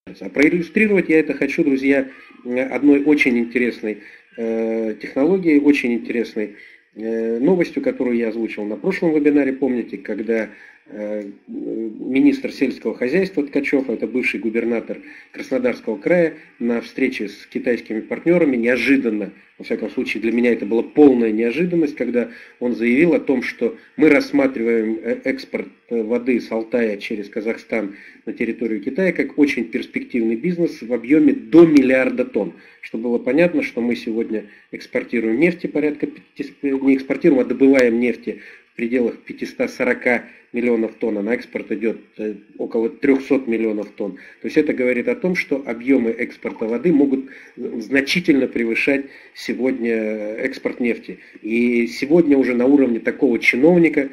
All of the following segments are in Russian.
А проиллюстрировать я это хочу, друзья, одной очень интересной технологией, очень интересной новостью, которую я озвучил на прошлом вебинаре, помните, когда министр сельского хозяйства Ткачев, это бывший губернатор Краснодарского края, на встрече с китайскими партнерами неожиданно, во всяком случае для меня это была полная неожиданность, когда он заявил о том, что мы рассматриваем экспорт воды с Алтая через Казахстан на территорию Китая как очень перспективный бизнес в объеме до 1 миллиарда тонн. Чтобы было понятно, что мы сегодня экспортируем нефти порядка, не экспортируем, а добываем нефти в пределах 540 миллионов тонн, а на экспорт идет около 300 миллионов тонн. То есть это говорит о том, что объемы экспорта воды могут значительно превышать сегодня экспорт нефти. И сегодня уже на уровне такого чиновника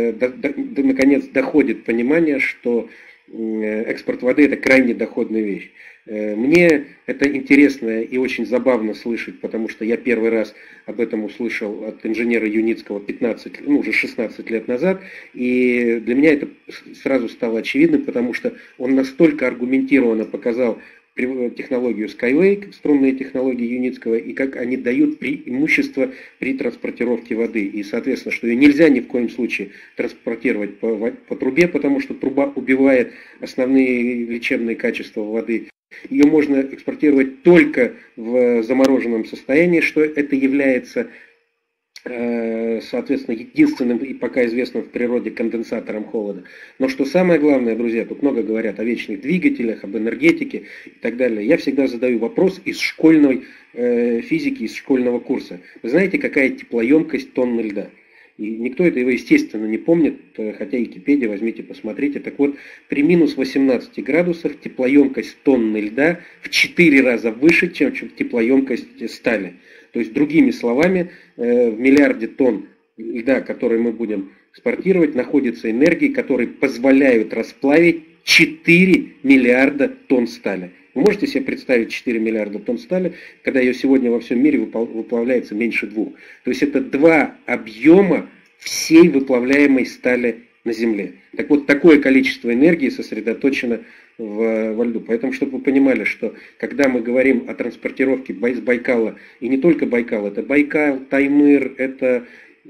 наконец доходит понимание, что экспорт воды – это крайне доходная вещь. Мне это интересно и очень забавно слышать, потому что я первый раз об этом услышал от инженера Юницкого уже 16 лет назад, и для меня это сразу стало очевидным, потому что он настолько аргументированно показал технологию Skyway, струнные технологии Юницкого, и как они дают преимущество при транспортировке воды. И, соответственно, что ее нельзя ни в коем случае транспортировать по трубе, потому что труба убивает основные лечебные качества воды. Ее можно экспортировать только в замороженном состоянии, что это является, соответственно, единственным и пока известным в природе конденсатором холода. Но что самое главное, друзья, тут много говорят о вечных двигателях, об энергетике и так далее. Я всегда задаю вопрос из школьной физики, из школьного курса. Вы знаете, какая теплоемкость тонны льда? И никто этого, естественно, не помнит, хотя Википедия, возьмите, посмотрите. Так вот, при минус 18 градусах теплоемкость тонны льда в 4 раза выше, чем теплоемкость стали. То есть, другими словами, в миллиарде тонн льда, которые мы будем экспортировать, находятся энергии, которые позволяют расплавить 4 миллиарда тонн стали. Вы можете себе представить 4 миллиарда тонн стали, когда ее сегодня во всем мире выплавляется меньше 2. То есть это 2 объема всей выплавляемой стали на Земле. Так вот, такое количество энергии сосредоточено во льду. Поэтому, чтобы вы понимали, что когда мы говорим о транспортировке с Байкала, и не только Байкал, это Байкал, Таймыр, это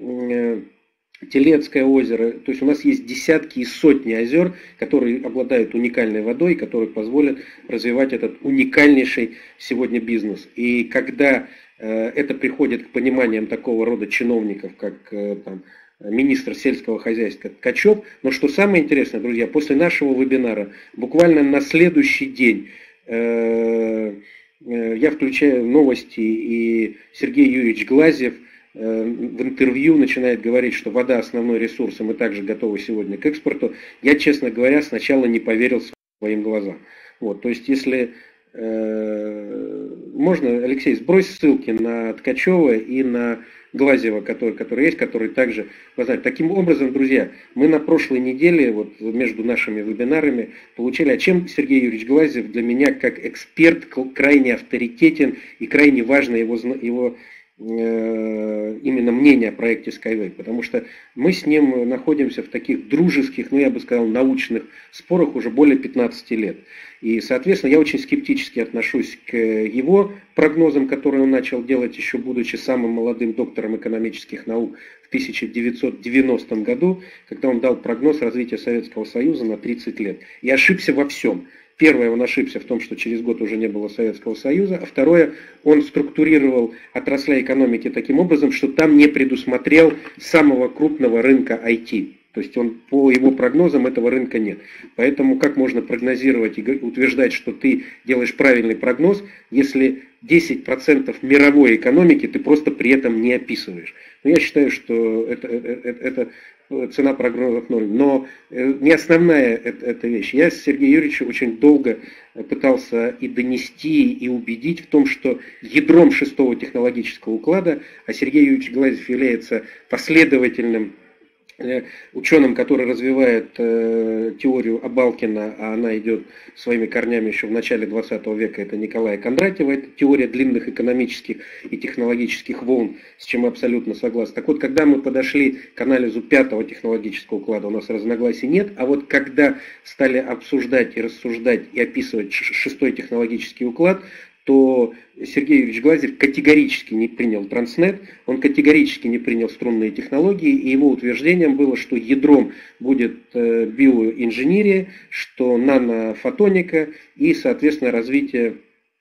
Телецкое озеро, то есть у нас есть десятки и сотни озер, которые обладают уникальной водой, которые позволят развивать этот уникальнейший сегодня бизнес. И когда это приходит к пониманиям такого рода чиновников, как министр сельского хозяйства Ткачев, но что самое интересное, друзья, после нашего вебинара, буквально на следующий день, я включаю новости, и Сергей Юрьевич Глазьев в интервью начинает говорить, что вода основной ресурс, и мы также готовы сегодня к экспорту. Я, честно говоря, сначала не поверил своим глазам. Вот, то есть, если можно, Алексей, сбрось ссылки на Ткачева и на Глазьева, который есть, который также знают. Таким образом, друзья, мы на прошлой неделе, вот между нашими вебинарами, получили, а чем Сергей Юрьевич Глазьев для меня как эксперт крайне авторитетен и крайне важно его именно мнение о проекте Skyway, потому что мы с ним находимся в таких дружеских, я бы сказал, научных спорах уже более 15 лет. И, соответственно, я очень скептически отношусь к его прогнозам, которые он начал делать еще будучи самым молодым доктором экономических наук в 1990 году, когда он дал прогноз развития Советского Союза на 30 лет. И ошибся во всем. Первое, он ошибся в том, что через год уже не было Советского Союза, а второе, он структурировал отрасли экономики таким образом, что там не предусмотрел самого крупного рынка IT. То есть по его прогнозам этого рынка нет. Поэтому как можно прогнозировать и утверждать, что ты делаешь правильный прогноз, если 10% мировой экономики ты просто при этом не описываешь? Но я считаю, что это цена прогнозов ноль. Но не основная эта вещь. Я с Сергеем Юрьевичем очень долго пытался и донести, и убедить в том, что ядром 6-го технологического уклада, а Сергей Юрьевич Глазьев является последовательным ученым, который развивает теорию Абалкина, а она идет своими корнями еще в начале 20 века, это Николая Кондратьева, это теория длинных экономических и технологических волн, с чем мы абсолютно согласны. Так вот, когда мы подошли к анализу 5-го технологического уклада, у нас разногласий нет, а вот когда стали обсуждать и рассуждать и описывать 6-й технологический уклад, то Сергей Юрьевич Глазьев категорически не принял Транснет, он категорически не принял струнные технологии, и его утверждением было, что ядром будет биоинженерия, что нанофотоника и, соответственно, развитие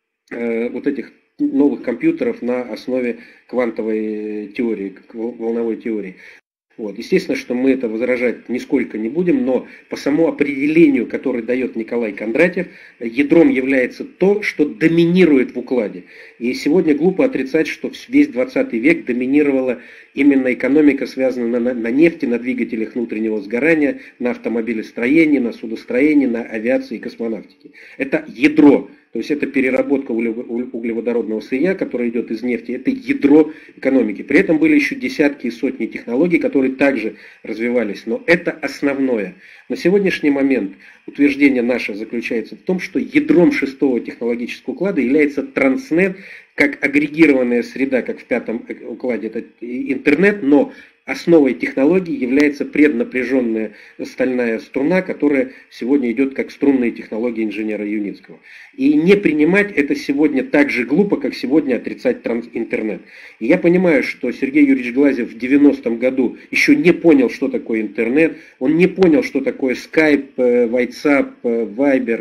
вот этих новых компьютеров на основе квантовой теории, волновой теории. Вот. Естественно, что мы это возражать нисколько не будем, но по самому определению, которое дает Николай Кондратьев, ядром является то, что доминирует в укладе. И сегодня глупо отрицать, что весь 20 век доминировала именно экономика, связанная на нефти, на двигателях внутреннего сгорания, на автомобилестроении, на судостроении, на авиации и космонавтике. Это ядро. То есть это переработка углеводородного сырья, которое идет из нефти, это ядро экономики. При этом были еще десятки и сотни технологий, которые также развивались, но это основное. На сегодняшний момент утверждение наше заключается в том, что ядром 6-го технологического уклада является Транснет, как агрегированная среда, как в 5-м укладе это интернет, но основой технологии является преднапряженная стальная струна, которая сегодня идет как струнные технологии инженера Юницкого. И не принимать это сегодня так же глупо, как сегодня отрицать интернет. И я понимаю, что Сергей Юрьевич Глазьев в 90-м году еще не понял, что такое интернет, он не понял, что такое Skype, WhatsApp, Viber,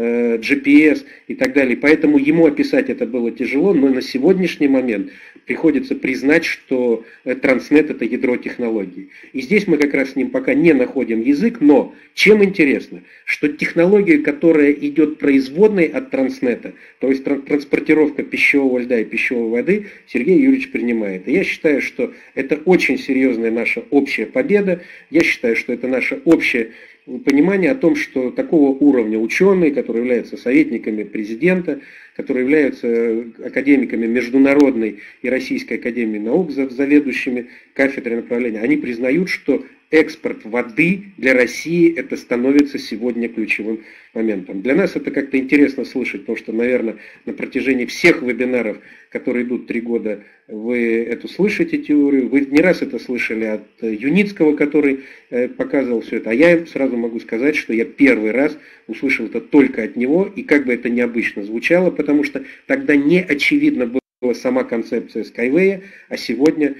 GPS и так далее. Поэтому ему описать это было тяжело, но на сегодняшний момент приходится признать, что Транснет это ядро технологий. И здесь мы как раз с ним пока не находим язык, но чем интересно, что технология, которая идет производной от Транснета, то есть транспортировка пищевого льда и пищевой воды, Сергей Юрьевич принимает. И я считаю, что это очень серьезная наша общая победа, я считаю, что это наша общая понимание о том, что такого уровня ученые, которые являются советниками президента, которые являются академиками Международной и Российской академии наук, заведующими кафедрой направления, они признают, что экспорт воды для России это становится сегодня ключевым моментом. Для нас это как-то интересно слышать, потому что, наверное, на протяжении всех вебинаров, которые идут 3 года, вы эту слышите теорию, вы не раз это слышали от Юницкого, который показывал все это, а я сразу могу сказать, что я первый раз услышал это только от него, и как бы это необычно звучало, потому что тогда не очевидна была сама концепция Skyway, а сегодня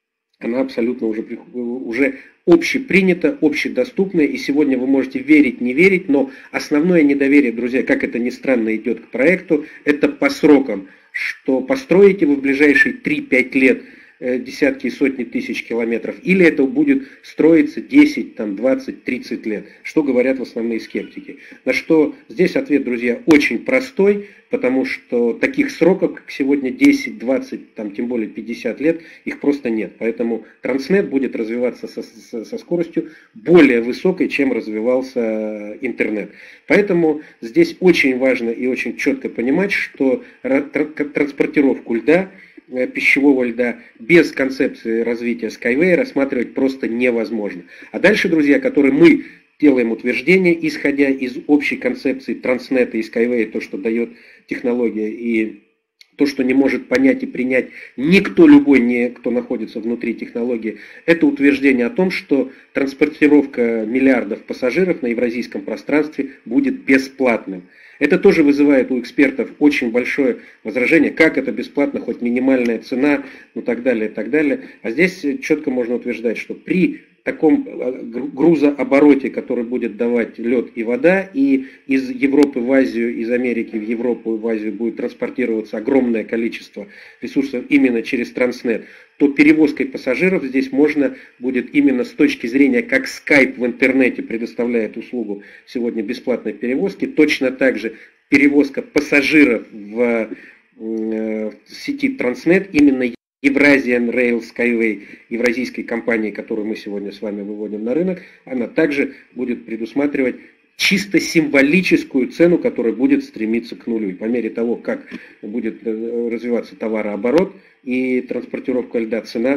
она абсолютно уже общепринята, общедоступна, и сегодня вы можете верить, не верить, но основное недоверие, друзья, как это ни странно идет к проекту, это по срокам, что построите вы в ближайшие 3-5 лет десятки и сотни тысяч километров, или это будет строиться 10, 20, 30 лет, что говорят в основные скептики. На что здесь ответ, друзья, очень простой, потому что таких сроков, как сегодня 10, 20, тем более 50 лет, их просто нет. Поэтому Транснет будет развиваться со скоростью более высокой, чем развивался интернет. Поэтому здесь очень важно и очень четко понимать, что транспортировку льда, пищевого льда без концепции развития Skyway рассматривать просто невозможно. А дальше, друзья, которые мы делаем утверждение, исходя из общей концепции Транснета и Skyway, то, что дает технология, и то, что не может понять и принять никто любой, кто находится внутри технологии, это утверждение о том, что транспортировка миллиардов пассажиров на евразийском пространстве будет бесплатным. Это тоже вызывает у экспертов очень большое возражение, как это бесплатно, хоть минимальная цена, так далее, и так далее. А здесь четко можно утверждать, что при таком грузообороте, который будет давать лед и вода, и из Европы в Азию, из Америки в Европу и в Азию будет транспортироваться огромное количество ресурсов именно через Транснет, то перевозкой пассажиров здесь можно будет именно с точки зрения, как Skype в интернете предоставляет услугу сегодня бесплатной перевозки, точно так же перевозка пассажиров в сети Транснет именно Eurasian Rail Skyway, евразийской компании, которую мы сегодня с вами выводим на рынок, она также будет предусматривать чисто символическую цену, которая будет стремиться к нулю. И по мере того, как будет развиваться товарооборот и транспортировка льда, цена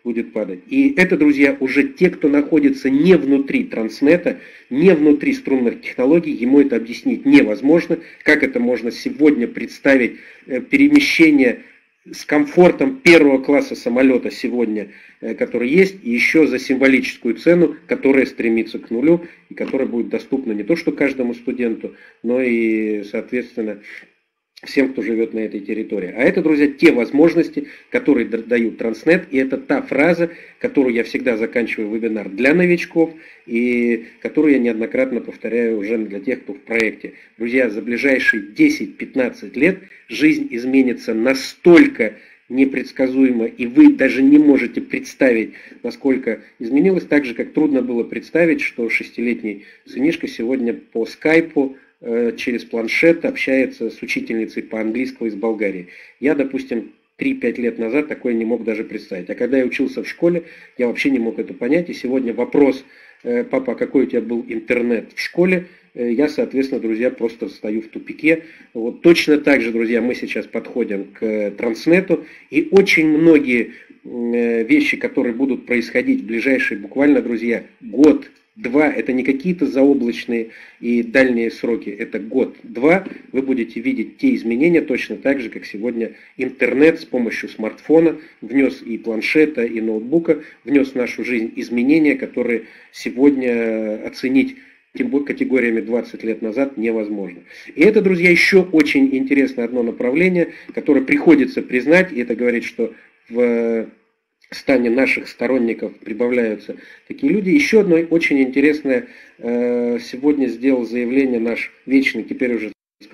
будет падать. И это, друзья, уже те, кто находится не внутри Транснета, не внутри струнных технологий, ему это объяснить невозможно. Как это можно сегодня представить перемещение с комфортом первого класса самолета сегодня, который есть, и еще за символическую цену, которая стремится к нулю, и которая будет доступна не то что каждому студенту, но и, соответственно, всем, кто живет на этой территории. А это, друзья, те возможности, которые дают Транснет, и это та фраза, которую я всегда заканчиваю вебинар для новичков, и которую я неоднократно повторяю уже для тех, кто в проекте. Друзья, за ближайшие 10-15 лет жизнь изменится настолько непредсказуемо, и вы даже не можете представить, насколько изменилось, так же, как трудно было представить, что 6-летний сынишка сегодня по скайпу через планшет общается с учительницей по английскому из Болгарии. Я, допустим, 3-5 лет назад такое не мог даже представить. А когда я учился в школе, я вообще не мог это понять. И сегодня вопрос: папа, а какой у тебя был интернет в школе? Я, соответственно, друзья, просто стою в тупике. Вот точно так же, друзья, мы сейчас подходим к Транснету. И очень многие вещи, которые будут происходить в ближайшие, буквально, друзья, год, 2, это не какие-то заоблачные и дальние сроки, это год-два, вы будете видеть те изменения точно так же, как сегодня интернет с помощью смартфона внес и планшета, и ноутбука, внес в нашу жизнь изменения, которые сегодня оценить категориями 20 лет назад невозможно. И это, друзья, еще очень интересное одно направление, которое приходится признать, и это говорит, что в стане наших сторонников прибавляются такие люди. Еще одно очень интересное сегодня сделал заявление наш вечный, теперь уже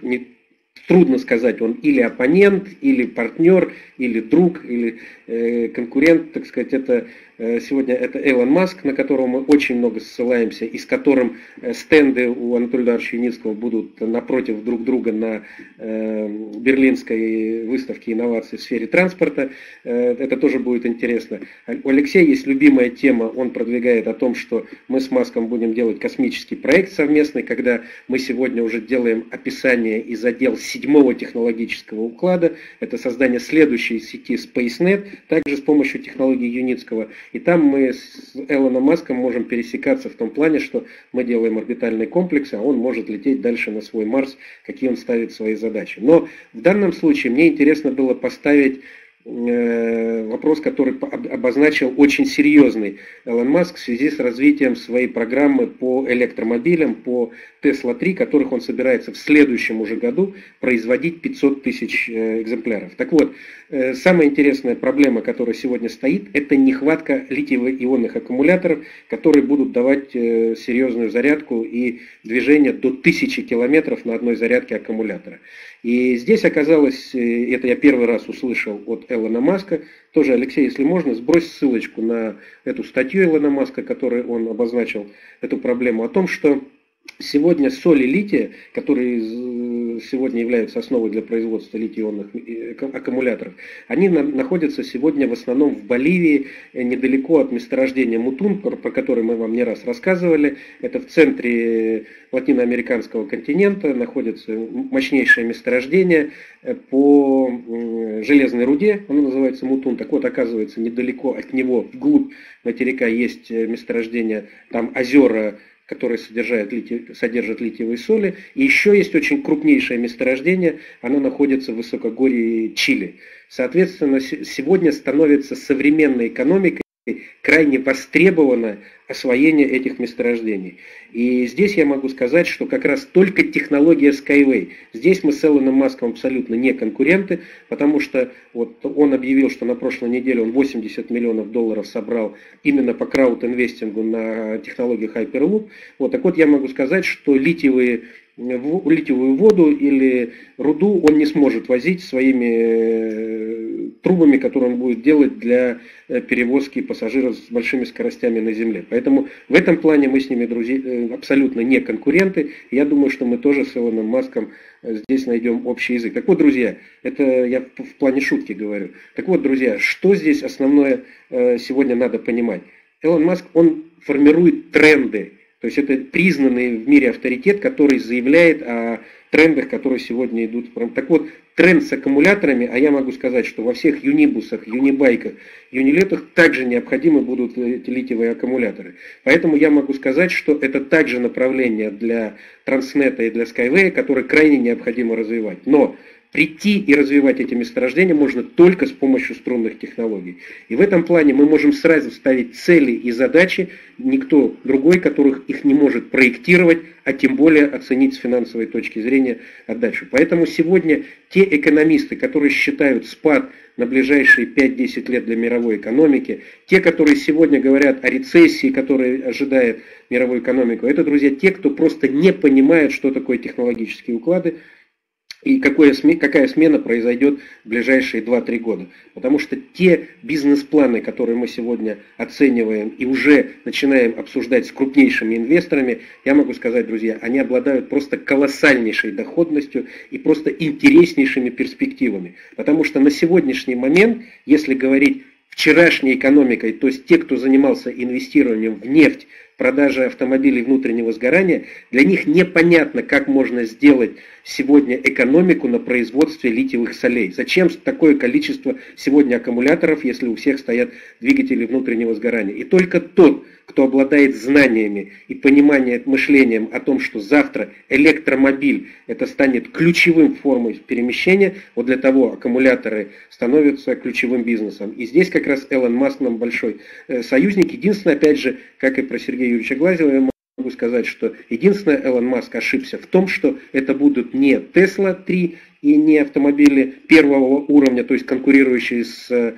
трудно сказать, он или оппонент, или партнер, или друг, или конкурент, так сказать, это сегодня это Илон Маск, на которого мы очень много ссылаемся, и с которым стенды у Анатолия Эдуардовича Юницкого будут напротив друг друга на Берлинской выставке инноваций в сфере транспорта. Это тоже будет интересно. У Алексея есть любимая тема, он продвигает о том, что мы с Маском будем делать космический проект совместный, когда мы сегодня уже делаем описание и задел 7-го технологического уклада, это создание следующей сети SpaceNet, также с помощью технологии Юницкого. И там мы с Элоном Маском можем пересекаться в том плане, что мы делаем орбитальный комплекс, а он может лететь дальше на свой Марс, какие он ставит свои задачи. Но в данном случае мне интересно было поставить вопрос, который обозначил очень серьезный Элон Маск в связи с развитием своей программы по электромобилям, по Tesla 3, которых он собирается в следующем уже году производить 500 тысяч экземпляров. Так вот, самая интересная проблема, которая сегодня стоит, это нехватка литиево-ионных аккумуляторов, которые будут давать серьезную зарядку и движение до 1000 километров на одной зарядке аккумулятора. И здесь оказалось, это я первый раз услышал от Элона Маска, тоже, Алексей, если можно, сбрось ссылочку на эту статью Элона Маска, которой он обозначил эту проблему, о том, что сегодня соли лития, которые сегодня являются основой для производства литий-ионных аккумуляторов, они находятся сегодня в основном в Боливии, недалеко от месторождения Мутун, про который мы вам не раз рассказывали. Это в центре латиноамериканского континента находится мощнейшее месторождение по железной руде, оно называется Мутун. Так вот, оказывается, недалеко от него, вглубь материка, есть месторождение, там озера, которые содержат литиевые соли. И еще есть очень крупнейшее месторождение, оно находится в высокогорье Чили. Соответственно, сегодня становится современной экономикой крайне востребовано освоение этих месторождений. И здесь я могу сказать, что как раз только технология Skyway. Здесь мы с Элоном Маском абсолютно не конкуренты, потому что вот он объявил, что на прошлой неделе он $80 миллионов собрал именно по краудинвестингу на технологию Hyperloop. Вот, так вот я могу сказать, что литиевую воду или руду он не сможет возить своими трубами, которые он будет делать для перевозки пассажиров с большими скоростями на Земле. Поэтому в этом плане мы с ними, друзья, абсолютно не конкуренты. Я думаю, что мы тоже с Элоном Маском здесь найдем общий язык. Так вот, друзья, это я в плане шутки говорю. Так вот, друзья, что здесь основное сегодня надо понимать? Элон Маск, он формирует тренды. То есть это признанный в мире авторитет, который заявляет о трендах, которые сегодня идут. Так вот, тренд с аккумуляторами, а я могу сказать, что во всех юнибусах, юнибайках, юнилетах также необходимы будут эти литиевые аккумуляторы. Поэтому я могу сказать, что это также направление для Транснета и для Skyway, которые крайне необходимо развивать. Но прийти и развивать эти месторождения можно только с помощью струнных технологий. И в этом плане мы можем сразу ставить цели и задачи, никто другой, которых их не может проектировать, а тем более оценить с финансовой точки зрения отдачу. Поэтому сегодня те экономисты, которые считают спад на ближайшие 5-10 лет для мировой экономики, те, которые сегодня говорят о рецессии, которая ожидает мировую экономику, это, друзья, те, кто просто не понимает, что такое технологические уклады, и какая смена произойдет в ближайшие 2-3 года. Потому что те бизнес-планы, которые мы сегодня оцениваем и уже начинаем обсуждать с крупнейшими инвесторами, я могу сказать, друзья, они обладают просто колоссальнейшей доходностью и просто интереснейшими перспективами. Потому что на сегодняшний момент, если говорить вчерашней экономикой, то есть те, кто занимался инвестированием в нефть, продажи автомобилей внутреннего сгорания, для них непонятно, как можно сделать сегодня экономику на производстве литиевых солей. Зачем такое количество сегодня аккумуляторов, если у всех стоят двигатели внутреннего сгорания? И только тот, кто обладает знаниями и пониманием, мышлением о том, что завтра электромобиль это станет ключевым формой перемещения, вот для того аккумуляторы становятся ключевым бизнесом. И здесь как раз Элон Маск нам большой союзник. Единственное, опять же, как и про Сергея Юрьевича Глазьева, я могу сказать, что единственное, Элон Маск ошибся в том, что это будут не Tesla 3 и не автомобили первого уровня, то есть конкурирующие с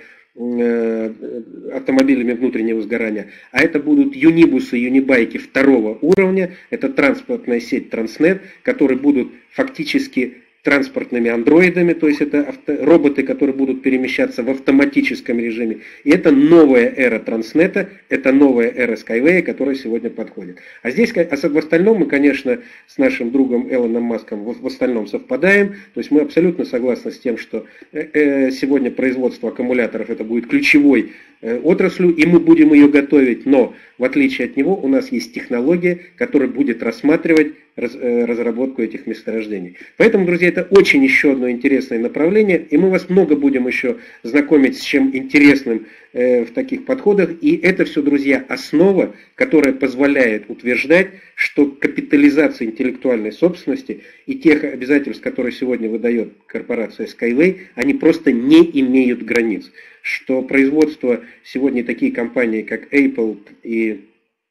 автомобилями внутреннего сгорания, а это будут юнибусы, юнибайки второго уровня, это транспортная сеть Транснет, которые будут фактически транспортными андроидами, то есть это роботы, которые будут перемещаться в автоматическом режиме. И это новая эра Транснета, это новая эра Skyway, которая сегодня подходит. А здесь, в остальном мы, конечно, с нашим другом Элоном Маском в остальном совпадаем. То есть мы абсолютно согласны с тем, что сегодня производство аккумуляторов это будет ключевой отраслью, и мы будем ее готовить, но в отличие от него у нас есть технология, которая будет рассматривать разработку этих месторождений. Поэтому, друзья, это очень еще одно интересное направление, и мы вас много будем еще знакомить с чем интересным в таких подходах. И это все, друзья, основа, которая позволяет утверждать, что капитализация интеллектуальной собственности и тех обязательств, которые сегодня выдает корпорация Skyway, они просто не имеют границ. Что производство сегодня такие компании, как Apple и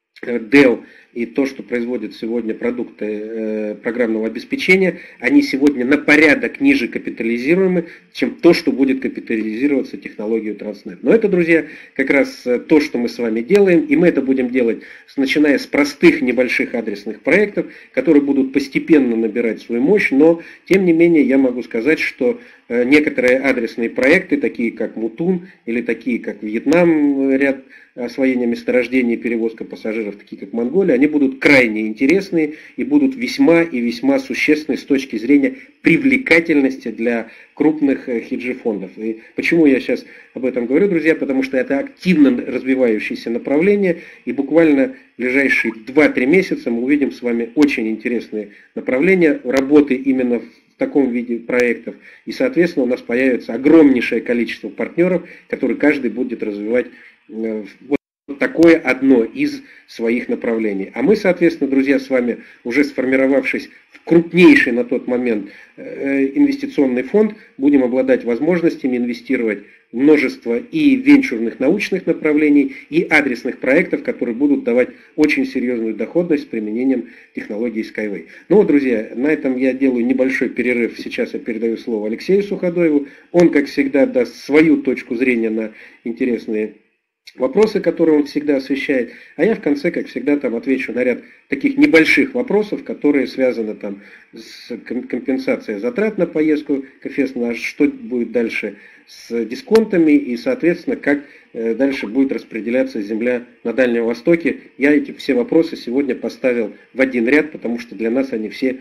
Dell, и то, что производят сегодня продукты программного обеспечения, они сегодня на порядок ниже капитализируемы, чем то, что будет капитализироваться технологией Транснет. Но это, друзья, как раз то, что мы с вами делаем, и мы это будем делать, начиная с простых небольших адресных проектов, которые будут постепенно набирать свою мощь, но, тем не менее, я могу сказать, что некоторые адресные проекты, такие как Мутун, или такие как Вьетнам, ряд освоения месторождений и перевозка пассажиров, такие как Монголия, они будут крайне интересные и будут весьма и весьма существенны с точки зрения привлекательности для крупных хеджи-фондов. И почему я сейчас об этом говорю, друзья? Потому что это активно развивающееся направление, и буквально в ближайшие 2-3 месяца мы увидим с вами очень интересные направления работы именно в таком виде проектов. И, соответственно, у нас появится огромнейшее количество партнеров, которые каждый будет развивать вот такое одно из своих направлений. А мы, соответственно, друзья, с вами, уже сформировавшись в крупнейший на тот момент инвестиционный фонд, будем обладать возможностями инвестировать в множество и венчурных научных направлений, и адресных проектов, которые будут давать очень серьезную доходность с применением технологии Skyway. Ну вот, друзья, на этом я делаю небольшой перерыв. Сейчас я передаю слово Алексею Суходоеву. Он, как всегда, даст свою точку зрения на интересные вопросы, которые он всегда освещает, а я в конце, как всегда, там отвечу на ряд таких небольших вопросов, которые связаны там с компенсацией затрат на поездку к Эфесу, что будет дальше с дисконтами и, соответственно, как дальше будет распределяться земля на Дальнем Востоке. Я эти все вопросы сегодня поставил в один ряд, потому что для нас они все.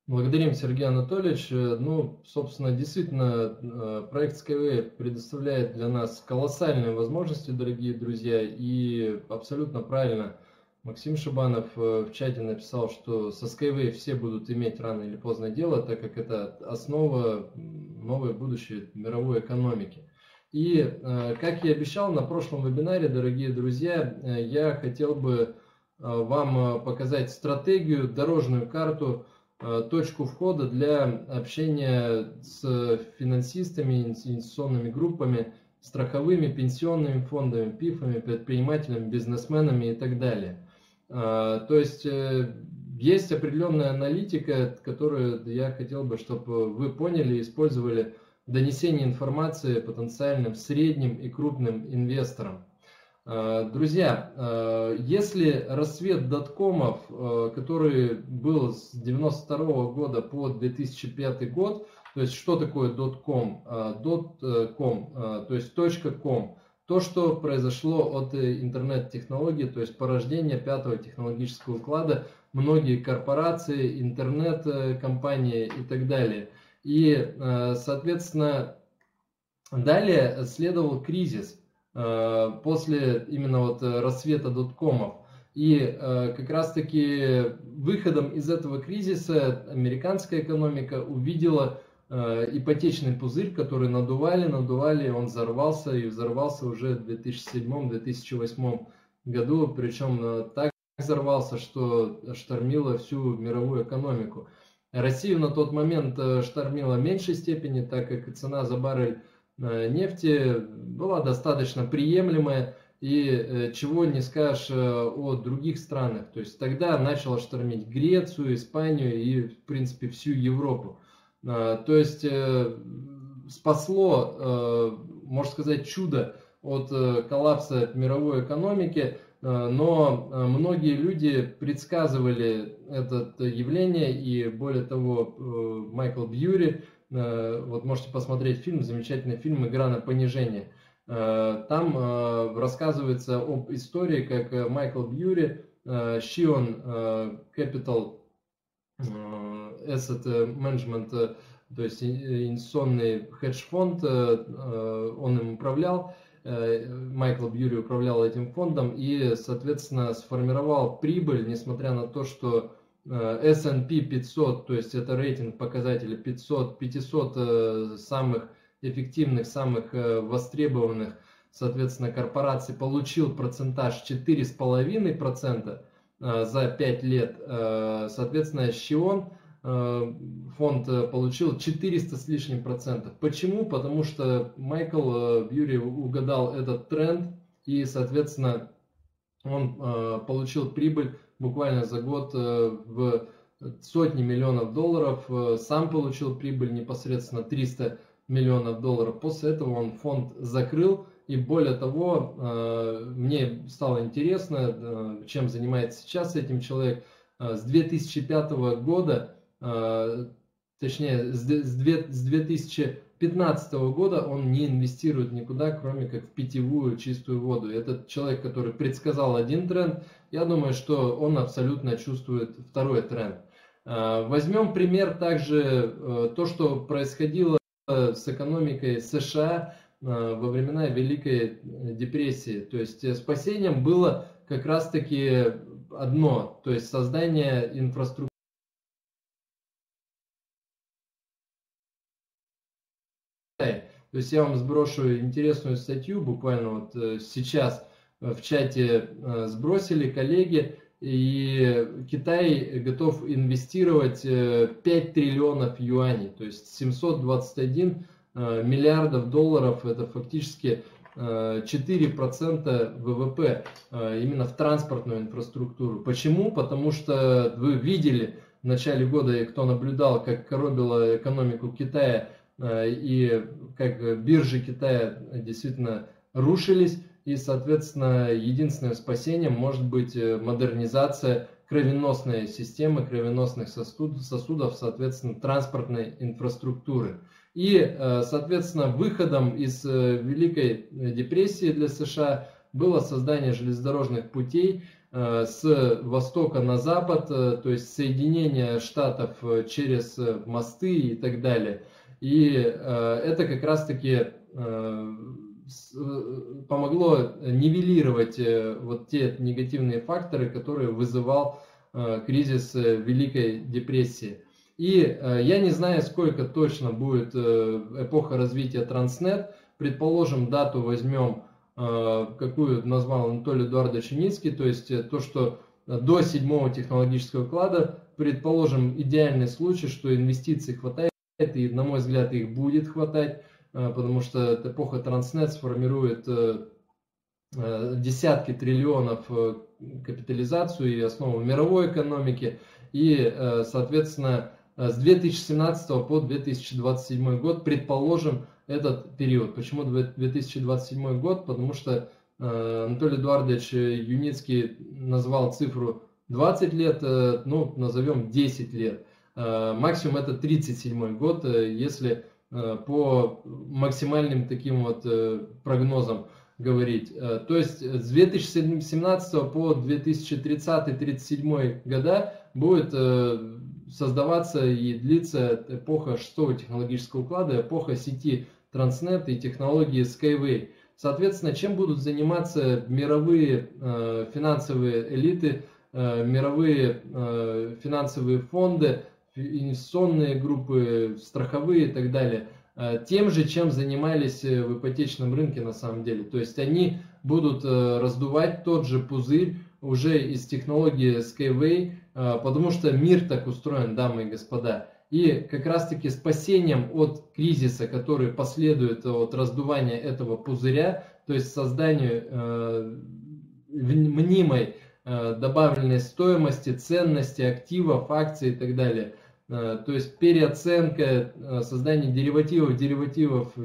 Благодарим, Сергей Анатольевич. Ну, собственно, действительно, проект Skyway предоставляет для нас колоссальные возможности, дорогие друзья, и абсолютно правильно Максим Шибанов в чате написал, что со Skyway все будут иметь рано или поздно дело, так как это основа новой будущей мировой экономики. И, как и обещал на прошлом вебинаре, дорогие друзья, я хотел бы вам показать стратегию, дорожную карту, точку входа для общения с финансистами, инвестиционными группами, страховыми, пенсионными фондами, ПИФами, предпринимателями, бизнесменами и так далее. То есть есть определенная аналитика, которую я хотел бы, чтобы вы поняли и использовали в донесении информации потенциальным средним и крупным инвесторам. Друзья, если рассвет доткомов, который был с 1992 года по 2005 год, то есть что такое дотком? Дотком, то есть .com, то, что произошло от интернет-технологий, то есть порождение пятого технологического уклада, многие корпорации, интернет-компании и так далее. И, соответственно, далее следовал кризис после именно вот рассвета доткомов. И как раз-таки выходом из этого кризиса американская экономика увидела ипотечный пузырь, который надували, он взорвался и взорвался уже в 2007-2008 году, причем так взорвался, что штормило всю мировую экономику. Россию на тот момент штормило в меньшей степени, так как цена за баррель нефти была достаточно приемлемая, и чего не скажешь о других странах. То есть тогда начало штормить Грецию, Испанию и, в принципе, всю Европу. То есть спасло, можно сказать, чудо от коллапса мировой экономики, но многие люди предсказывали это явление, и более того, Майкл Бьюри, вот можете посмотреть фильм, замечательный фильм «Игра на понижение». Там рассказывается об истории, как Майкл Бьюри, Shion Capital Asset Management, то есть инвестиционный хедж-фонд, он им управлял, Майкл Бьюри управлял этим фондом и, соответственно, сформировал прибыль, несмотря на то, что S&P 500, то есть это рейтинг показателей 500 самых эффективных, самых востребованных, соответственно, корпораций, получил процентаж 4,5% за 5 лет. Соответственно, Shion фонд получил 400 с лишним процентов. Почему? Потому что Майкл Бьюри угадал этот тренд и, соответственно, он получил прибыль буквально за год в сотни миллионов долларов, сам получил прибыль непосредственно 300 миллионов долларов. После этого он фонд закрыл, и более того, мне стало интересно, чем занимается сейчас этим человек. С 2005 года, точнее с 2015 года он не инвестирует никуда, кроме как в питьевую чистую воду. Этот человек, который предсказал один тренд, я думаю, что он абсолютно чувствует второй тренд. Возьмем пример также то, что происходило с экономикой США во времена Великой депрессии. То есть спасением было как раз-таки одно, то есть создание инфраструктуры. То есть я вам сброшу интересную статью, буквально вот сейчас в чате сбросили коллеги, и Китай готов инвестировать 5 триллионов юаней, то есть 721 миллиардов долларов, это фактически 4% ВВП именно в транспортную инфраструктуру. Почему? Потому что вы видели в начале года, и кто наблюдал, как коробила экономику Китая, и как биржи Китая действительно рушились, и, соответственно, единственным спасением может быть модернизация кровеносной системы, кровеносных сосудов, соответственно, транспортной инфраструктуры. И, соответственно, выходом из Великой депрессии для США было создание железнодорожных путей, с востока на запад, то есть соединение штатов через мосты и так далее. И это как раз-таки помогло нивелировать вот те негативные факторы, которые вызывал кризис Великой депрессии. И я не знаю, сколько точно будет эпоха развития Транснет. Предположим, дату возьмем, какую назвал Анатолий Эдуардович Юницкий, то есть то, что до 7-го технологического клада, предположим, идеальный случай, что инвестиций хватает, и, на мой взгляд, их будет хватать, потому что эпоха Транснет сформирует десятки триллионов капитализацию и основу мировой экономики, и, соответственно, с 2017 по 2027 год, предположим, этот период. Почему 2027 год? Потому что Анатолий Эдуардович Юницкий назвал цифру 20 лет, ну, назовем 10 лет. Максимум это 37 год, если по максимальным таким вот прогнозам говорить. То есть с 2017 по 2030-37 года будет создаваться и длиться эпоха 6-го технологического уклада, эпоха сети Транснет и технологии Skyway. Соответственно, чем будут заниматься мировые финансовые элиты, мировые финансовые фонды, инвестиционные группы, страховые и так далее? Тем же, чем занимались в ипотечном рынке на самом деле. То есть они будут раздувать тот же пузырь уже из технологии Skyway, потому что мир так устроен, дамы и господа. И как раз таки спасением от кризиса, который последует от раздувания этого пузыря, то есть созданию мнимой добавленной стоимости, ценности, активов, акций и так далее. То есть переоценка, создание деривативов,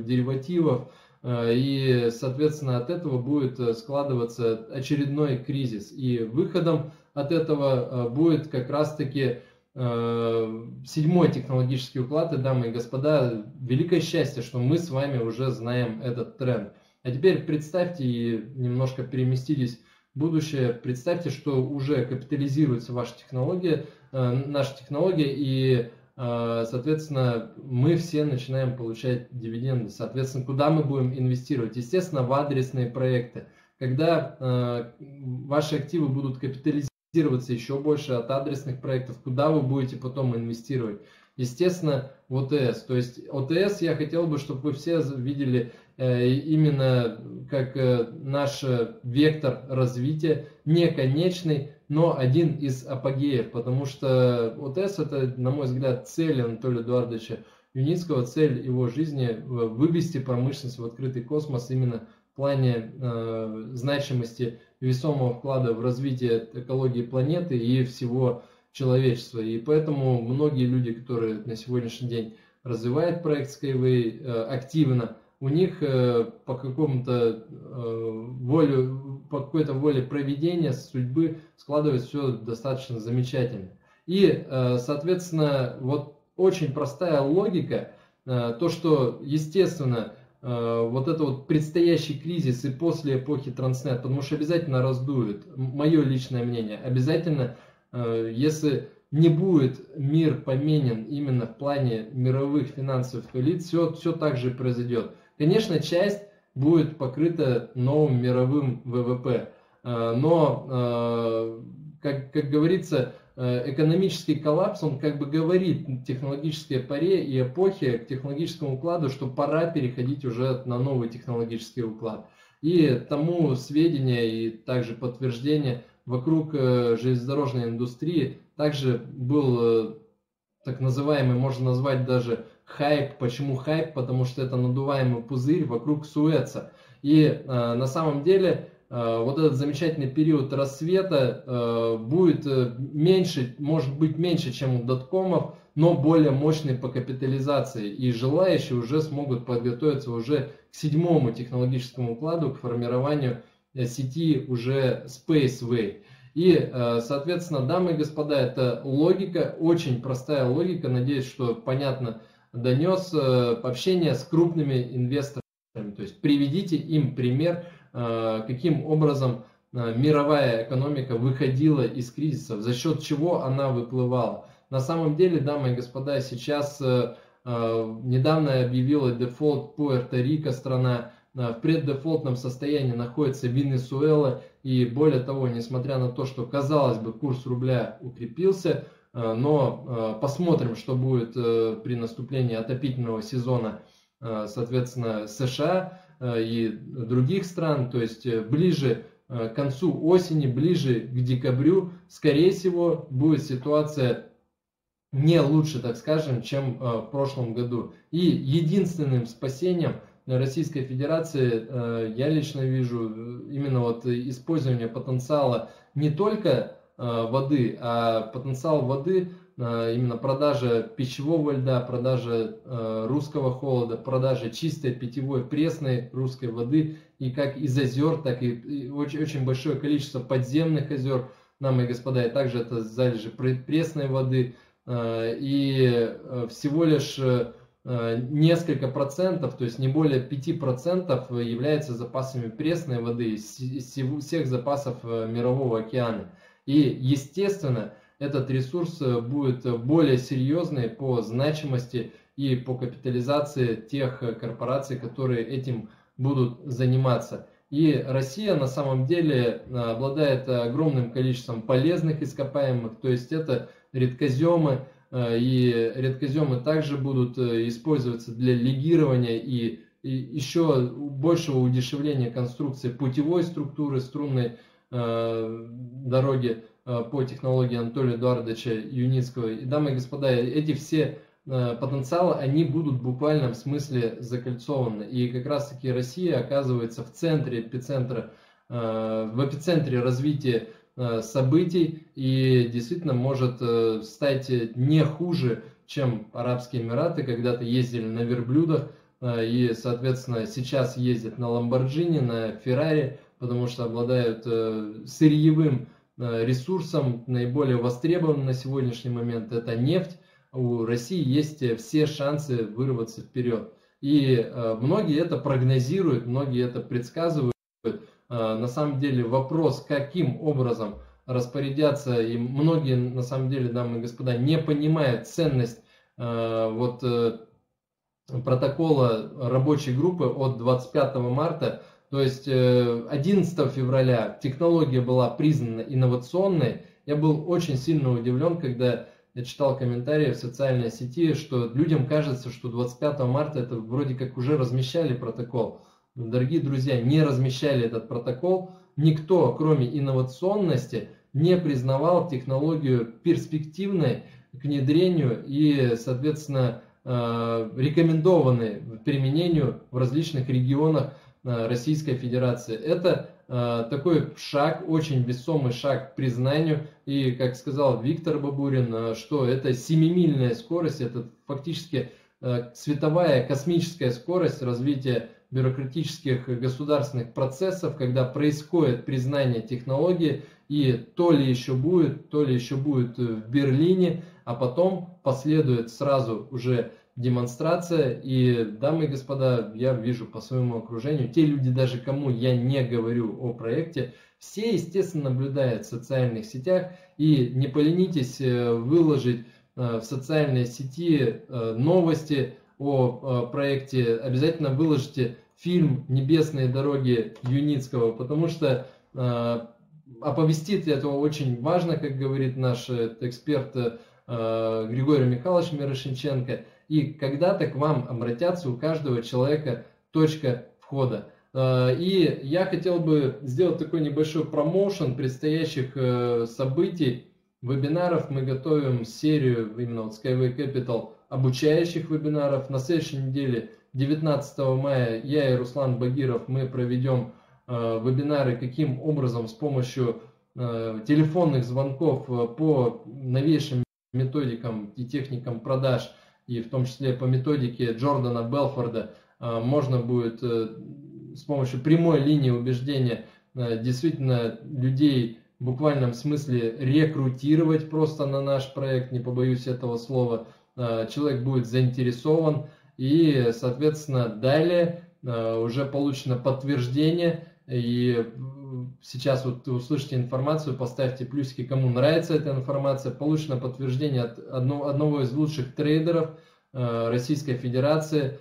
и, соответственно, от этого будет складываться очередной кризис. И выходом от этого будет как раз-таки 7-й технологический уклад. И, дамы и господа, великое счастье, что мы с вами уже знаем этот тренд. А теперь представьте, и немножко переместились в будущее, представьте, что уже капитализируется ваша технология, наша технология, и, соответственно, мы все начинаем получать дивиденды. Соответственно, куда мы будем инвестировать? Естественно, в адресные проекты. Когда ваши активы будут капитализироваться еще больше от адресных проектов, куда вы будете потом инвестировать? Естественно, в ОТС. То есть ОТС я хотел бы, чтобы вы все видели именно как наш вектор развития, не конечный, но один из апогеев, потому что ОТС это, на мой взгляд, цель Анатолия Эдуардовича Юницкого, цель его жизни вывести промышленность в открытый космос именно в плане значимости весомого вклада в развитие экологии планеты и всего человечества. И поэтому многие люди, которые на сегодняшний день развивают проект Skyway активно, у них по какой-то воле провидения, судьбы складывается все достаточно замечательно. И, соответственно, вот очень простая логика, то, что, естественно, вот это вот предстоящий кризис и после эпохи Транснет, потому что обязательно раздует, мое личное мнение, обязательно, если не будет мир поменен именно в плане мировых финансовых элит, все так же произойдет. Конечно, часть будет покрыта новым мировым ВВП, но, как говорится, экономический коллапс, он как бы говорит технологической паре и эпохе, к технологическому укладу, что пора переходить уже на новый технологический уклад. И тому сведения и также подтверждение вокруг железнодорожной индустрии также был так называемый, можно назвать даже хайп. Почему хайп? Потому что это надуваемый пузырь вокруг Суэца. И на самом деле вот этот замечательный период рассвета будет меньше, может быть меньше, чем у доткомов, но более мощный по капитализации. И желающие уже смогут подготовиться уже к 7-му технологическому укладу, к формированию сети уже Spaceway. И, соответственно, дамы и господа, это логика, очень простая логика, надеюсь, что понятно донес, общение с крупными инвесторами. То есть приведите им пример, каким образом мировая экономика выходила из кризиса, за счет чего она выплывала. На самом деле, дамы и господа, сейчас недавно объявила дефолт Пуэрто-Рико, страна, в преддефолтном состоянии находится Венесуэла, и более того, несмотря на то, что, казалось бы, курс рубля укрепился, но посмотрим, что будет при наступлении отопительного сезона, соответственно, США и других стран, то есть ближе к концу осени, ближе к декабрю, скорее всего, будет ситуация не лучше, так скажем, чем в прошлом году. И единственным спасением Российской Федерации я лично вижу именно вот использование потенциала не только воды, а потенциал воды, именно продажа пищевого льда, продажа русского холода, продажа чистой питьевой пресной русской воды, и как из озер, так и очень, очень большое количество подземных озер, дамы и господа, и также это залежи пресной воды, и всего лишь несколько процентов, то есть не более 5% является запасами пресной воды из всех запасов Мирового океана. И, естественно, этот ресурс будет более серьезный по значимости и по капитализации тех корпораций, которые этим будут заниматься. И Россия на самом деле обладает огромным количеством полезных ископаемых, то есть это редкоземы, и редкоземы также будут использоваться для легирования и еще большего удешевления конструкции путевой структуры струнной дороги по технологии Анатолия Эдуардовича Юницкого. И, дамы и господа, эти все потенциалы, они будут в буквальном смысле закольцованы. И как раз таки Россия оказывается в центре эпицентра, в эпицентре развития событий и действительно может стать не хуже, чем Арабские Эмираты когда-то ездили на верблюдах и, соответственно, сейчас ездят на Ламборджини, на Феррари, потому что обладают сырьевым ресурсом, наиболее востребованным на сегодняшний момент это нефть. У России есть все шансы вырваться вперед. И многие это прогнозируют, многие это предсказывают. На самом деле вопрос, каким образом распорядятся, и многие, на самом деле, дамы и господа, не понимают ценность протокола рабочей группы от 25 марта. То есть 11 февраля технология была признана инновационной. Я был очень сильно удивлен, когда я читал комментарии в социальной сети, что людям кажется, что 25 марта это вроде как уже размещали протокол. Дорогие друзья, не размещали этот протокол. Никто, кроме инновационности, не признавал технологию перспективной к внедрению и, соответственно, рекомендованной к применению в различных регионах Российской Федерации. Это такой шаг, очень весомый шаг к признанию. И, как сказал Виктор Бабурин, что это 7-мильная скорость, это фактически световая космическая скорость развития бюрократических государственных процессов, когда происходит признание технологии, и то ли еще будет в Берлине, а потом последует сразу уже демонстрация. И, дамы и господа, я вижу по своему окружению, те люди, даже кому я не говорю о проекте, все, естественно, наблюдают в социальных сетях, и не поленитесь выложить в социальные сети новости о проекте, обязательно выложите фильм «Небесные дороги» Юницкого, потому что оповестить это очень важно, как говорит наш эксперт Григорий Михайлович Мирошниченко, и когда-то к вам обратятся, у каждого человека точка входа. И я хотел бы сделать такой небольшой промоушен предстоящих событий, вебинаров. Мы готовим серию именно вот Skyway Capital обучающих вебинаров. На следующей неделе, 19 мая, я и Руслан Багиров, мы проведем вебинары, каким образом с помощью телефонных звонков по новейшим методикам и техникам продаж, и в том числе по методике Джордана Белфорда, можно будет с помощью прямой линии убеждения действительно людей в буквальном смысле рекрутировать просто на наш проект, не побоюсь этого слова. Человек будет заинтересован, и, соответственно, далее уже получено подтверждение, и сейчас вот услышите информацию, поставьте плюсики, кому нравится эта информация. Получено подтверждение от одного из лучших трейдеров Российской Федерации,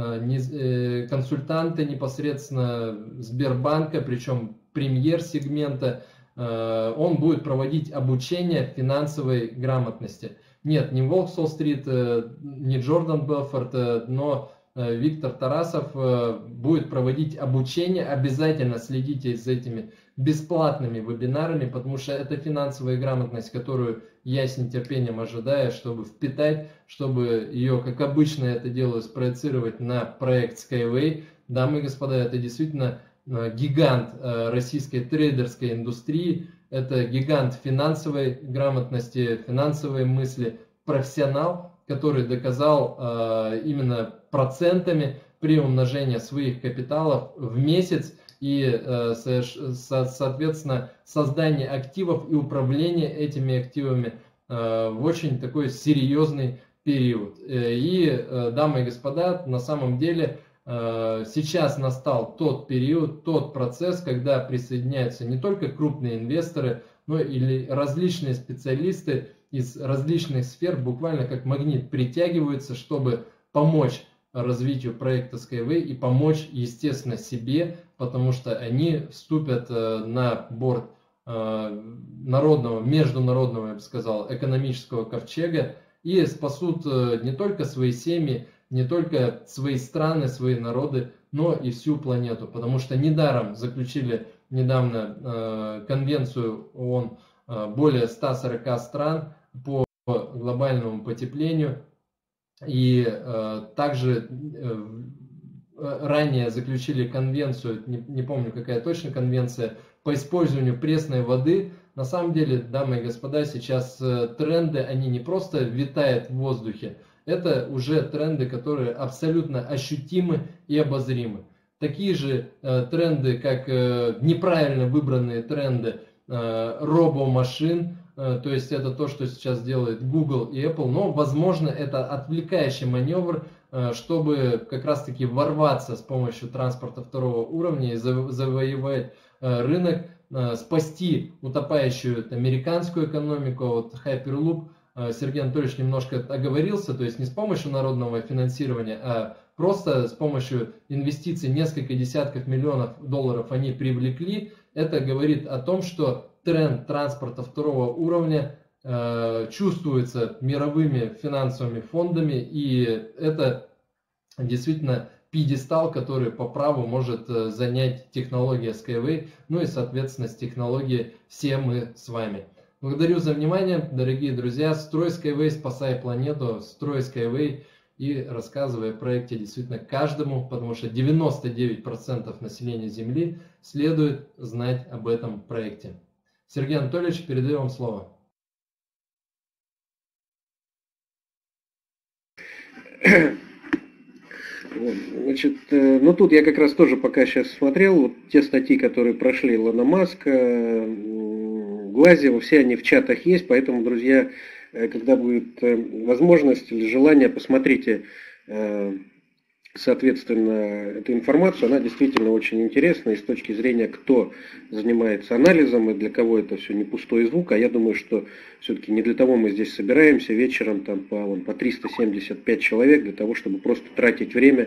консультанты непосредственно Сбербанка, причем премьер сегмента. Он будет проводить обучение финансовой грамотности. Нет, не Волк с Уолл-стрит, не Джордан Белфорд, но Виктор Тарасов будет проводить обучение. Обязательно следите за этими бесплатными вебинарами, потому что это финансовая грамотность, которую я с нетерпением ожидаю, чтобы впитать, чтобы ее, как обычно это делаю, спроецировать на проект Skyway. Дамы и господа, это действительно гигант российской трейдерской индустрии, это гигант финансовой грамотности, финансовой мысли, профессионал, который доказал именно процентами при умножении своих капиталов в месяц и, соответственно, создание активов и управление этими активами в очень такой серьезный период. И, дамы и господа, на самом деле сейчас настал тот период, тот процесс, когда присоединяются не только крупные инвесторы, но и различные специалисты из различных сфер, буквально как магнит притягиваются, чтобы помочь развитию проекта Skyway и помочь, естественно, себе, потому что они вступят на борт народного, международного, я бы сказал, экономического ковчега и спасут не только свои семьи, не только свои страны, свои народы, но и всю планету. Потому что недаром заключили недавно конвенцию ООН более 140 стран по глобальному потеплению. И также ранее заключили конвенцию, не помню какая точно конвенция, по использованию пресной воды. На самом деле, дамы и господа, сейчас тренды, они не просто витают в воздухе, это уже тренды, которые абсолютно ощутимы и обозримы. Такие же тренды, как неправильно выбранные тренды робомашин, то есть это то, что сейчас делает Google и Apple, но, возможно, это отвлекающий маневр, чтобы как раз-таки ворваться с помощью транспорта второго уровня и завоевать рынок, спасти утопающую американскую экономику. Вот Hyperloop, Сергей Анатольевич немножко оговорился, то есть не с помощью народного финансирования, а просто с помощью инвестиций несколько десятков миллионов долларов они привлекли. Это говорит о том, что тренд транспорта второго уровня чувствуется мировыми финансовыми фондами, и это действительно пьедестал, который по праву может занять технология Skyway, ну и, соответственно, с технологией все мы с вами. Благодарю за внимание, дорогие друзья. Строй Skyway, спасай планету, строй Skyway и рассказывай о проекте действительно каждому, потому что 99% населения Земли следует знать об этом проекте. Сергей Анатольевич, передаю вам слово. Значит, ну тут я как раз тоже пока сейчас смотрел, вот те статьи, которые прошли Илона Маска, Глазьева, все они в чатах есть, поэтому, друзья, когда будет возможность или желание, посмотрите, соответственно, эту информацию, она действительно очень интересна и с точки зрения, кто занимается анализом и для кого это все не пустой звук, а я думаю, что все-таки не для того мы здесь собираемся вечером там по 375 человек, для того, чтобы просто тратить время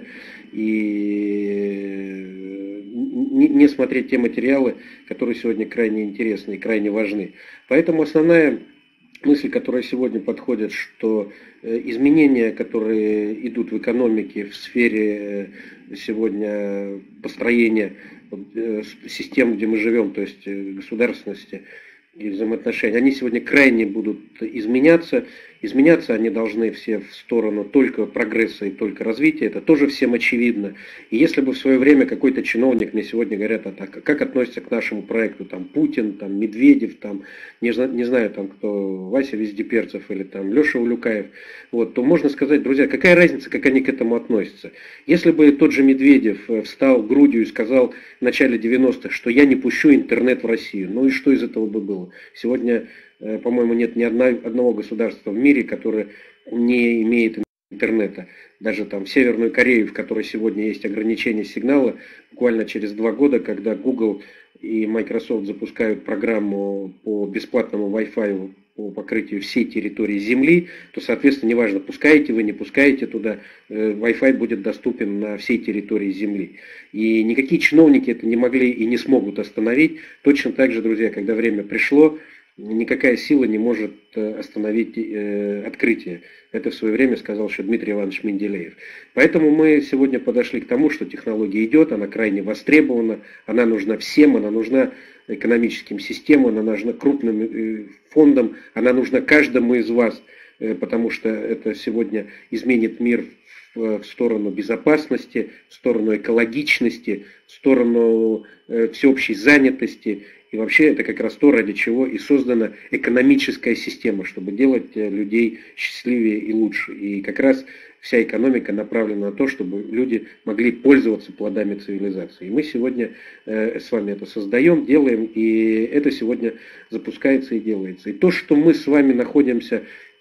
и не смотреть те материалы, которые сегодня крайне интересны и крайне важны. Поэтому основная мысль, которая сегодня подходит, что изменения, которые идут в экономике, в сфере сегодня построения систем, где мы живем, то есть государственности и взаимоотношений, они сегодня крайне будут изменяться. Изменяться они должны все в сторону только прогресса и только развития. Это тоже всем очевидно. И если бы в свое время какой-то чиновник мне сегодня говорят, как относится к нашему проекту там Путин, там Медведев, там не знаю там кто, Вася Вездеперцев или там Леша Улюкаев, вот, то можно сказать, друзья, какая разница, как они к этому относятся. Если бы тот же Медведев встал грудью и сказал в начале 90-х, что я не пущу интернет в Россию, ну и что из этого бы было? Сегодня, по-моему, нет ни одного государства в мире, которое не имеет интернета. Даже там в Северную Корею, в которой сегодня есть ограничение сигнала, буквально через 2 года, когда Google и Microsoft запускают программу по бесплатному Wi-Fi по покрытию всей территории Земли, то, соответственно, неважно, пускаете вы, не пускаете туда, Wi-Fi будет доступен на всей территории Земли. И никакие чиновники это не могли и не смогут остановить. Точно так же, друзья, когда время пришло, никакая сила не может остановить открытие. Это в свое время сказал еще Дмитрий Иванович Менделеев. Поэтому мы сегодня подошли к тому, что технология идет, она крайне востребована, она нужна всем, она нужна экономическим системам, она нужна крупным фондам, она нужна каждому из вас, потому что это сегодня изменит мир в сторону безопасности, в сторону экологичности, в сторону всеобщей занятости. И вообще это как раз то, ради чего и создана экономическая система, чтобы делать людей счастливее и лучше. И как раз вся экономика направлена на то, чтобы люди могли пользоваться плодами цивилизации. И мы сегодня с вами это создаем, делаем, и это сегодня запускается и делается. И то, что мы с вами находимся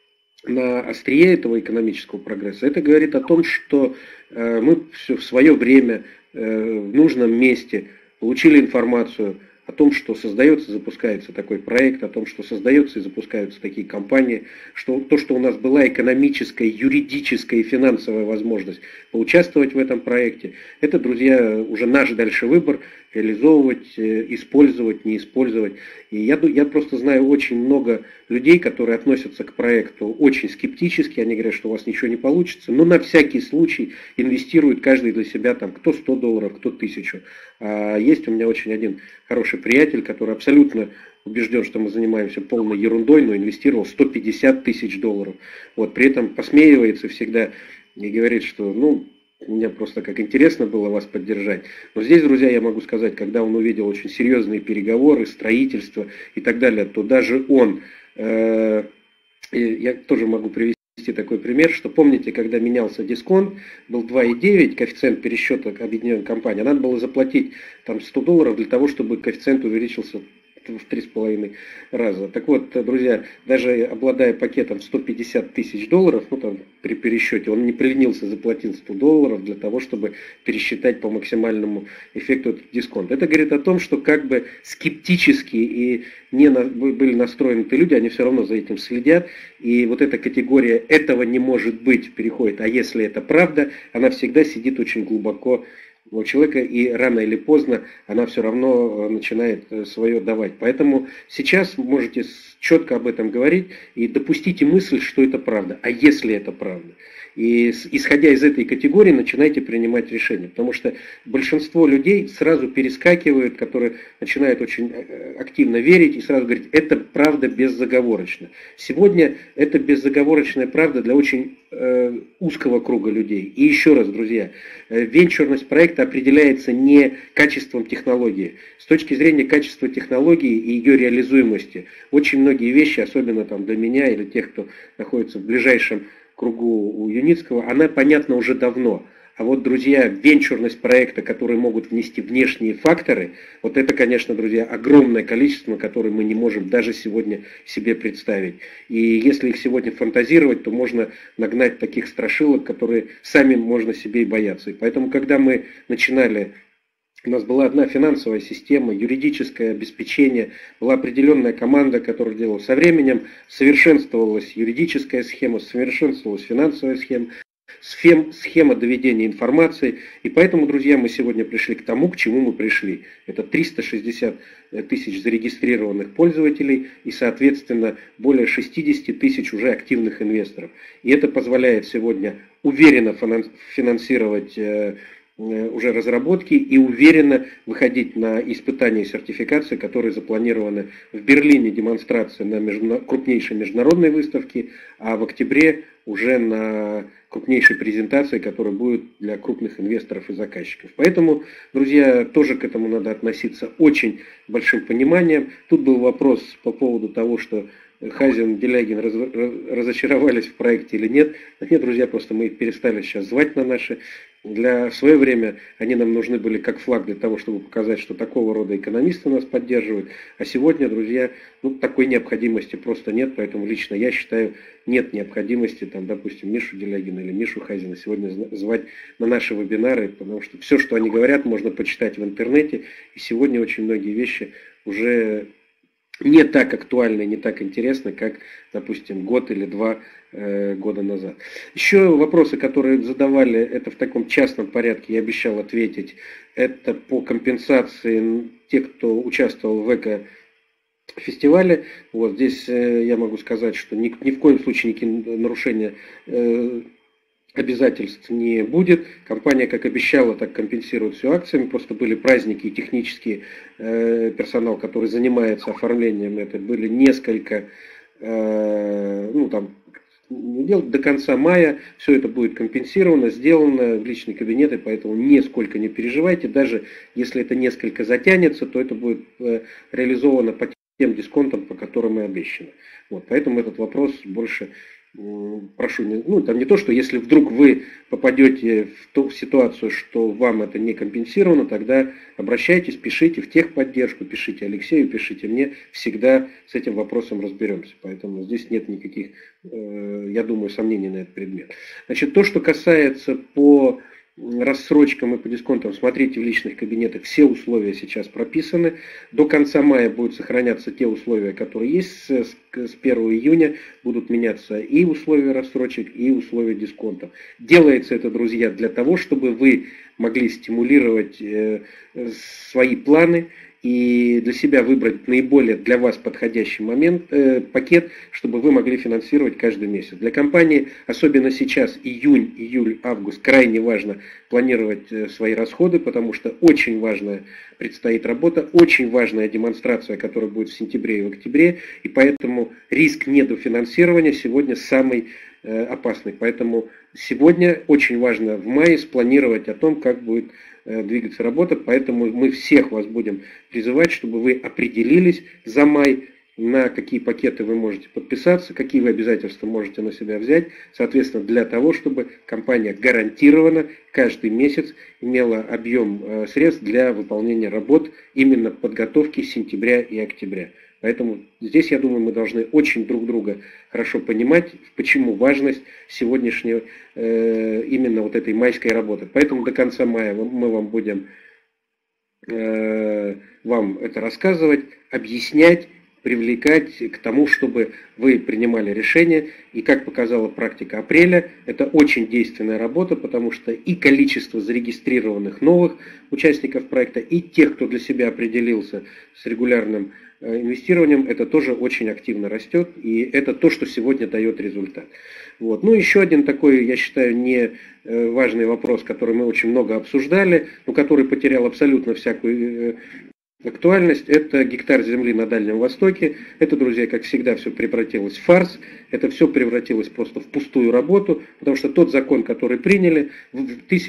на острие этого экономического прогресса, это говорит о том, что мы в свое время в нужном месте получили информацию о том, что создается, запускается такой проект, о том, что создается и запускаются такие компании, что то, что у нас была экономическая, юридическая и финансовая возможность поучаствовать в этом проекте, это, друзья, уже наш дальше выбор, реализовывать, использовать, не использовать. И я просто знаю очень много людей, которые относятся к проекту очень скептически, они говорят, что у вас ничего не получится, но на всякий случай инвестируют каждый для себя, там, кто $100, кто 1000. А есть у меня очень один хороший приятель, который абсолютно убежден, что мы занимаемся полной ерундой, но инвестировал $150 тысяч. Вот, при этом посмеивается всегда и говорит, что, мне просто как интересно было вас поддержать. Но здесь, друзья, я могу сказать, когда он увидел очень серьезные переговоры, строительство и так далее, то даже он, я тоже могу привести такой пример, что помните, когда менялся дисконт, был 2,9 коэффициент пересчета объединенной компании, надо было заплатить там $100 для того, чтобы коэффициент увеличился в 3,5 раза. Так вот, друзья, даже обладая пакетом $150 тысяч, при пересчете, он не поленился, заплатил $100 для того, чтобы пересчитать по максимальному эффекту этот дисконт. Это говорит о том, что как бы скептически и не были настроены люди, они все равно за этим следят. И вот эта категория «этого не может быть» переходит. А если это правда, она всегда сидит очень глубоко у человека, и рано или поздно она все равно начинает свое давать. Поэтому сейчас можете четко об этом говорить и допустите мысль, что это правда. А если это правда? И исходя из этой категории начинайте принимать решения. Потому что большинство людей сразу перескакивают, которые начинают очень активно верить и сразу говорить, это правда безоговорочно. Сегодня это безоговорочная правда для очень узкого круга людей. И еще раз, друзья, венчурность проекта определяется не качеством технологии. С точки зрения качества технологии и ее реализуемости, очень многие вещи, особенно там для меня или тех, кто находится в ближайшем кругу у Юницкого, она понятна уже давно. А вот, друзья, венчурность проекта, которые могут внести внешние факторы, вот это, конечно, друзья, огромное количество, которое мы не можем даже сегодня себе представить. И если их сегодня фантазировать, то можно нагнать таких страшилок, которые сами можно себе и бояться. И поэтому, когда мы начинали, у нас была одна финансовая система, юридическое обеспечение, была определенная команда, которая делала. Со временем совершенствовалась юридическая схема, совершенствовалась финансовая схема доведения информации. И поэтому, друзья, мы сегодня пришли к тому, к чему мы пришли. Это 360 тысяч зарегистрированных пользователей и, соответственно, более 60 тысяч уже активных инвесторов. И это позволяет сегодня уверенно финансировать уже разработки и уверенно выходить на испытания и сертификации, которые запланированы в Берлине, демонстрация на крупнейшей международной выставке, а в октябре уже на крупнейшей презентации, которая будет для крупных инвесторов и заказчиков. Поэтому, друзья, тоже к этому надо относиться очень большим пониманием. Тут был вопрос по поводу того, что Хазин, Делягин разочаровались в проекте или нет. Нет, друзья, просто мы их перестали сейчас звать на наши В свое время они нам нужны были как флаг для того, чтобы показать, что такого рода экономисты нас поддерживают. А сегодня, друзья, такой необходимости просто нет. Поэтому лично я считаю, нет необходимости, допустим, Мишу Делягина или Мишу Хазина сегодня звать на наши вебинары, потому что все, что они говорят, можно почитать в интернете. И сегодня очень многие вещи уже не так актуальны, не так интересны, как, допустим, год или 2 года назад. Еще вопросы, которые задавали, это в таком частном порядке, я обещал ответить, это по компенсации тех, кто участвовал в эко-фестивале. Вот здесь я могу сказать, что ни в коем случае никакие нарушения обязательств не будет. Компания, как обещала, так компенсирует все акциями. Просто были праздники и технический персонал, который занимается оформлением, это были несколько, до конца мая все это будет компенсировано, сделано в личные кабинеты, поэтому нисколько не переживайте. Даже если это несколько затянется, то это будет реализовано по тем дисконтам, по которым и обещано. Вот, поэтому этот вопрос больше... Прошу, там не то, что если вдруг вы попадете в ситуацию, что вам это не компенсировано, тогда обращайтесь, пишите в техподдержку, пишите Алексею, пишите мне, всегда с этим вопросом разберемся. Поэтому здесь нет никаких, я думаю, сомнений на этот предмет. Значит, то, что касается по рассрочкам и по дисконтам, смотрите в личных кабинетах, все условия сейчас прописаны. До конца мая будут сохраняться те условия, которые есть. С 1 июня будут меняться и условия рассрочек, и условия дисконтов. Делается это, друзья, для того, чтобы вы могли стимулировать свои планы и для себя выбрать наиболее для вас подходящий пакет, чтобы вы могли финансировать каждый месяц. Для компании, особенно сейчас, июнь, июль, август, крайне важно планировать свои расходы, потому что очень важная предстоит работа, очень важная демонстрация, которая будет в сентябре и в октябре, и поэтому риск недофинансирования сегодня самый опасный. Поэтому сегодня очень важно в мае спланировать о том, как будет двигаться работа, поэтому мы всех вас будем призывать, чтобы вы определились за май, на какие пакеты вы можете подписаться, какие вы обязательства можете на себя взять, соответственно, для того, чтобы компания гарантированно каждый месяц имела объем средств для выполнения работ именно подготовки сентября и октября. Поэтому здесь, я думаю, мы должны очень друг друга хорошо понимать, почему важность сегодняшней именно вот этой майской работы. Поэтому до конца мая мы вам будем вам это рассказывать, объяснять, привлекать к тому, чтобы вы принимали решения. И как показала практика апреля, это очень действенная работа, потому что и количество зарегистрированных новых участников проекта, и тех, кто для себя определился с регулярным инвестированием, это тоже очень активно растет, и это то, что сегодня дает результат. Вот. Еще один такой, я считаю, не важный вопрос, который мы очень много обсуждали, но который потерял абсолютно всякую актуальность, это гектар земли на Дальнем Востоке. Это, друзья, как всегда, все превратилось в фарс. Это все превратилось просто в пустую работу, потому что тот закон, который приняли в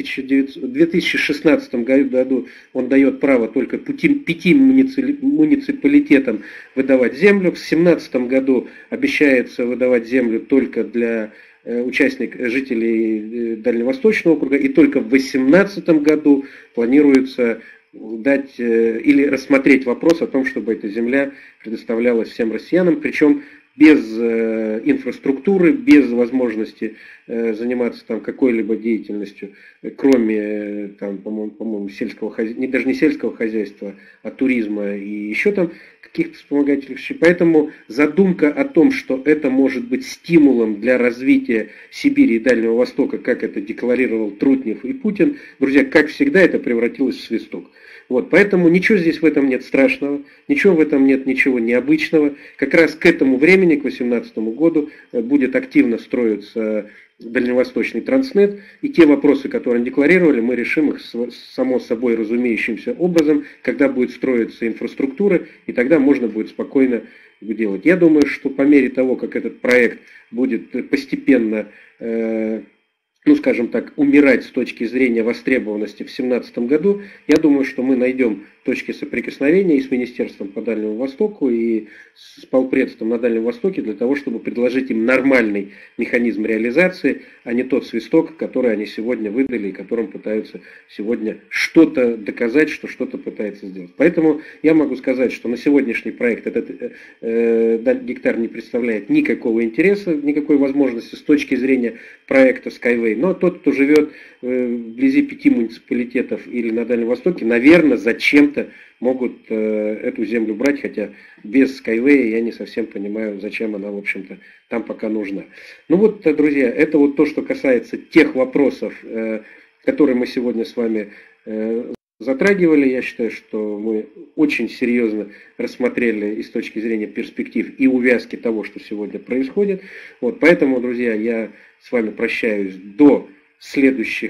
2016 году, он дает право только 5 муниципалитетам выдавать землю. В 2017 году обещается выдавать землю только для жителей Дальневосточного округа, и только в 2018 году планируется дать или рассмотреть вопрос о том, чтобы эта земля предоставлялась всем россиянам, причем без инфраструктуры, без возможности заниматься там какой-либо деятельностью, кроме там, по-моему, сельского хозяйства, даже не сельского хозяйства, а туризма и еще там каких-то вспомогательных вещей. Поэтому задумка о том, что это может быть стимулом для развития Сибири и Дальнего Востока, как это декларировал Трутнев и Путин, друзья, как всегда, это превратилось в свисток. Вот, поэтому ничего здесь в этом нет страшного, ничего в этом нет ничего необычного. Как раз к этому времени, к 2018 году, будет активно строиться дальневосточный транснет, и те вопросы, которые они декларировали, мы решим их само собой разумеющимся образом, когда будет строиться инфраструктура, и тогда можно будет спокойно делать. Я думаю, что по мере того, как этот проект будет постепенно ну, скажем так, умирать с точки зрения востребованности в 2017 году, я думаю, что мы найдем точки соприкосновения и с Министерством по Дальнему Востоку, и с полпредством на Дальнем Востоке для того, чтобы предложить им нормальный механизм реализации, а не тот свисток, который они сегодня выдали и которым пытаются сегодня что-то доказать, что что-то пытается сделать. Поэтому я могу сказать, что на сегодняшний проект этот гектар не представляет никакого интереса, никакой возможности с точки зрения проекта Skyway. Но тот, кто живет вблизи 5 муниципалитетов или на Дальнем Востоке, наверное, зачем-то могут эту землю брать, хотя без Skyway я не совсем понимаю, зачем она, в общем-то, там пока нужна. Ну вот, друзья, это вот то, что касается тех вопросов, которые мы сегодня с вами затрагивали. Я считаю, что мы очень серьезно рассмотрели и с точки зрения перспектив и увязки того, что сегодня происходит. Вот, поэтому, друзья, я с вами прощаюсь до следующей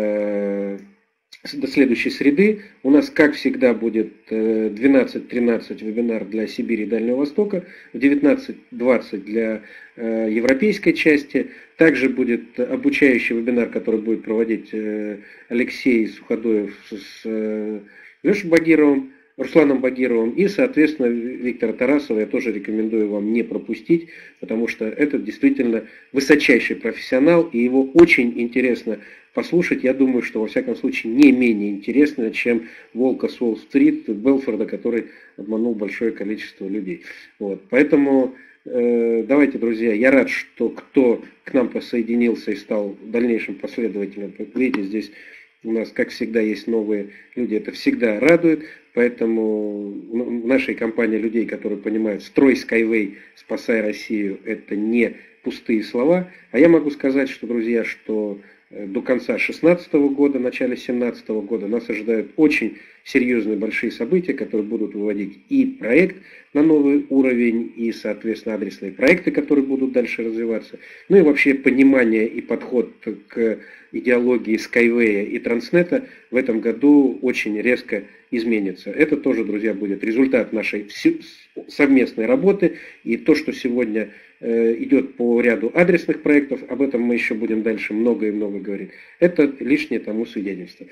среды. У нас, как всегда, будет 12:13 вебинар для Сибири и Дальнего Востока, в 19:20 для европейской части. Также будет обучающий вебинар, который будет проводить Алексей Суходоев с Лешей Багировым, Русланом Багировым, и, соответственно, Виктора Тарасова я тоже рекомендую вам не пропустить, потому что это действительно высочайший профессионал, и его очень интересно послушать. Я думаю, что, во всяком случае, не менее интересно, чем Волка с Уолл-стрит Белфорда, который обманул большое количество людей. Вот. Поэтому давайте, друзья, я рад, что кто к нам присоединился и стал дальнейшим последователем. Видите, здесь у нас, как всегда, есть новые люди, это всегда радует. Поэтому в нашей компании людей, которые понимают, строй Skyway, спасай Россию, это не пустые слова. А я могу сказать, что, друзья, что до конца 2016 года, начале 2017 года нас ожидают очень серьезные большие события, которые будут выводить и проект на новый уровень, и, соответственно, адресные проекты, которые будут дальше развиваться. Ну и вообще понимание и подход к идеологии Skyway и Транснета в этом году очень резко изменится. Это тоже, друзья, будет результат нашей совместной работы. И то, что сегодня идет по ряду адресных проектов, об этом мы еще будем дальше много и много говорить. Это лишнее тому свидетельство.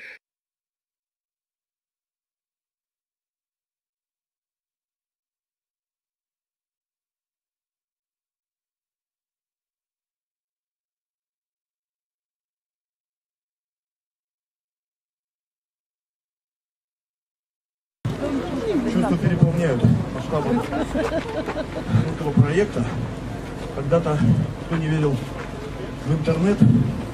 Чувства переполняют масштабом этого проекта. Когда-то, кто не верил в интернет,